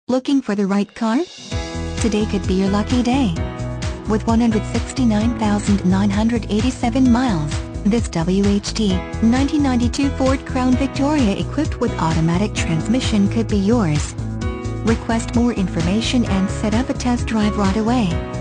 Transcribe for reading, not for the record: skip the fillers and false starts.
Looking for the right car? Today could be your lucky day. With 169,987 miles, this WHT 1992 Ford Crown Victoria equipped with automatic transmission could be yours. Request more information and set up a test drive right away.